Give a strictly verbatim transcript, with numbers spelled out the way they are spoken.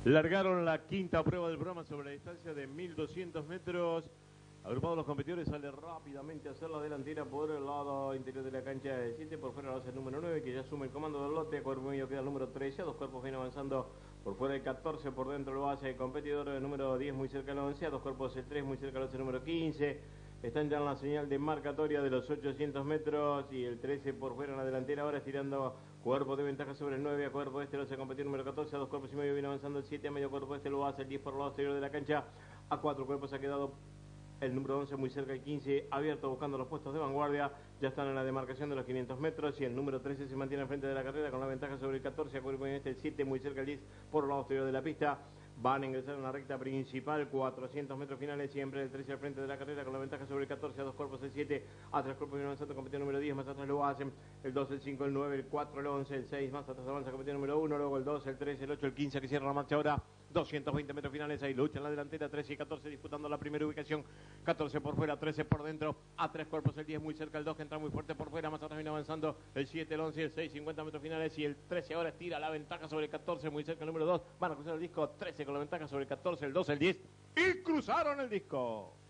Largaron la quinta prueba del programa sobre la distancia de mil doscientos metros. Agrupados los competidores, sale rápidamente a hacer la delantera por el lado interior de la cancha de siete. Por fuera lo hace el número nueve, que ya asume el comando del lote. Cuerpo medio queda el número trece. A dos cuerpos viene avanzando por fuera el catorce. Por dentro lo hace el competidor el número diez, muy cerca del once. A dos cuerpos el tres, muy cerca lo hace el número quince. Están ya en la señal de marcatoria de los ochocientos metros. Y el trece por fuera en la delantera. Ahora estirando cuerpo de ventaja sobre el nueve. A cuerpo este lo hace el competidor número catorce. A dos cuerpos y medio viene avanzando el siete. A medio cuerpo este lo hace el diez por el lado exterior de la cancha. A cuatro cuerpos ha quedado el número once muy cerca, el quince abierto buscando los puestos de vanguardia. Ya están en la demarcación de los quinientos metros. Y el número trece se mantiene al frente de la carrera con la ventaja sobre el catorce. A cuerpo en este el siete muy cerca, el diez por el lado exterior de la pista. Van a ingresar en la recta principal, cuatrocientos metros finales, siempre el trece al frente de la carrera con la ventaja sobre el catorce. A dos cuerpos el siete, a tres cuerpos viene avanzando competido número diez, más atrás lo hacen el dos, el cinco, el nueve, el cuatro, el once, el seis, más atrás avanza competido número uno, luego el dos, el tres, el ocho, el quince que cierra la marcha ahora. doscientos veinte metros finales, ahí lucha en la delantera, trece y catorce disputando la primera ubicación, catorce por fuera, trece por dentro, a tres cuerpos el diez muy cerca, el dos que entra muy fuerte por fuera, más atrás viene avanzando el siete, el once, el seis, cincuenta metros finales y el trece ahora estira la ventaja sobre el catorce, muy cerca el número dos, van a cruzar el disco, trece con la ventaja sobre el catorce, el dos, el diez y cruzaron el disco.